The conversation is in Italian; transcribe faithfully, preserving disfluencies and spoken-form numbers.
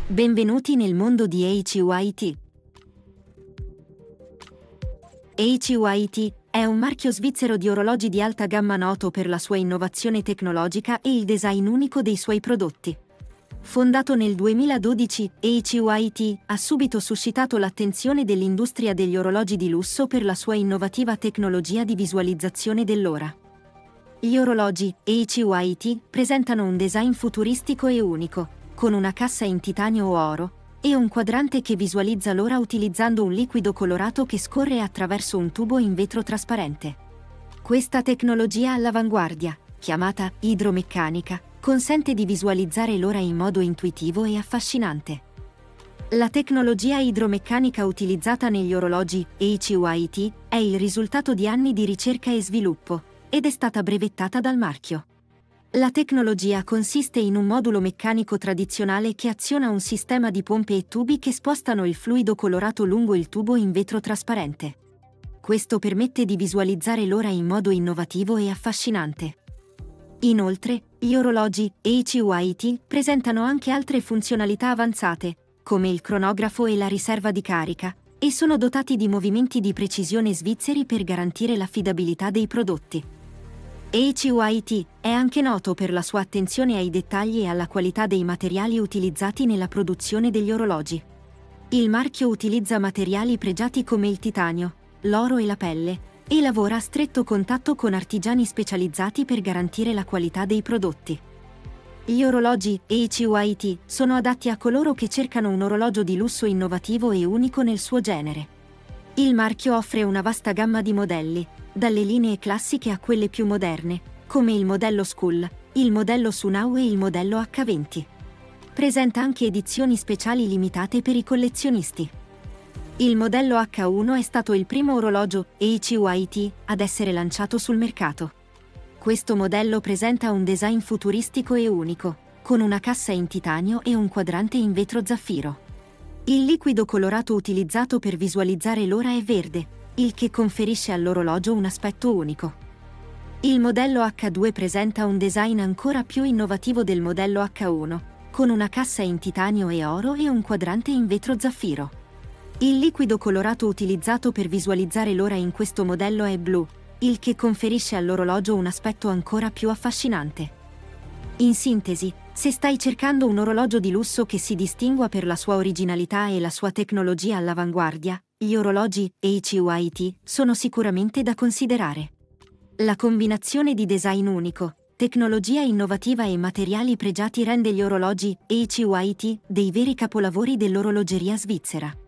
Benvenuti nel mondo di H U I T. H U I T è un marchio svizzero di orologi di alta gamma noto per la sua innovazione tecnologica e il design unico dei suoi prodotti. Fondato nel duemiladodici, H U I T ha subito suscitato l'attenzione dell'industria degli orologi di lusso per la sua innovativa tecnologia di visualizzazione dell'ora. Gli orologi H U I T presentano un design futuristico e unico, con una cassa in titanio o oro, e un quadrante che visualizza l'ora utilizzando un liquido colorato che scorre attraverso un tubo in vetro trasparente. Questa tecnologia all'avanguardia, chiamata idromeccanica, consente di visualizzare l'ora in modo intuitivo e affascinante. La tecnologia idromeccanica utilizzata negli orologi H U I T è il risultato di anni di ricerca e sviluppo, ed è stata brevettata dal marchio. La tecnologia consiste in un modulo meccanico tradizionale che aziona un sistema di pompe e tubi che spostano il fluido colorato lungo il tubo in vetro trasparente. Questo permette di visualizzare l'ora in modo innovativo e affascinante. Inoltre, gli orologi H U I T presentano anche altre funzionalità avanzate, come il cronografo e la riserva di carica, e sono dotati di movimenti di precisione svizzeri per garantire l'affidabilità dei prodotti. H U I T è anche noto per la sua attenzione ai dettagli e alla qualità dei materiali utilizzati nella produzione degli orologi. Il marchio utilizza materiali pregiati come il titanio, l'oro e la pelle, e lavora a stretto contatto con artigiani specializzati per garantire la qualità dei prodotti. Gli orologi H U I T sono adatti a coloro che cercano un orologio di lusso innovativo e unico nel suo genere. Il marchio offre una vasta gamma di modelli, dalle linee classiche a quelle più moderne, come il modello Skull, il modello Sunau e il modello H venti. Presenta anche edizioni speciali limitate per i collezionisti. Il modello H uno è stato il primo orologio H U I T ad essere lanciato sul mercato. Questo modello presenta un design futuristico e unico, con una cassa in titanio e un quadrante in vetro zaffiro. Il liquido colorato utilizzato per visualizzare l'ora è verde, il che conferisce all'orologio un aspetto unico. Il modello H due presenta un design ancora più innovativo del modello H uno, con una cassa in titanio e oro e un quadrante in vetro zaffiro. Il liquido colorato utilizzato per visualizzare l'ora in questo modello è blu, il che conferisce all'orologio un aspetto ancora più affascinante. In sintesi, se stai cercando un orologio di lusso che si distingua per la sua originalità e la sua tecnologia all'avanguardia, gli orologi H U I T sono sicuramente da considerare. La combinazione di design unico, tecnologia innovativa e materiali pregiati rende gli orologi H U I T dei veri capolavori dell'orologeria svizzera.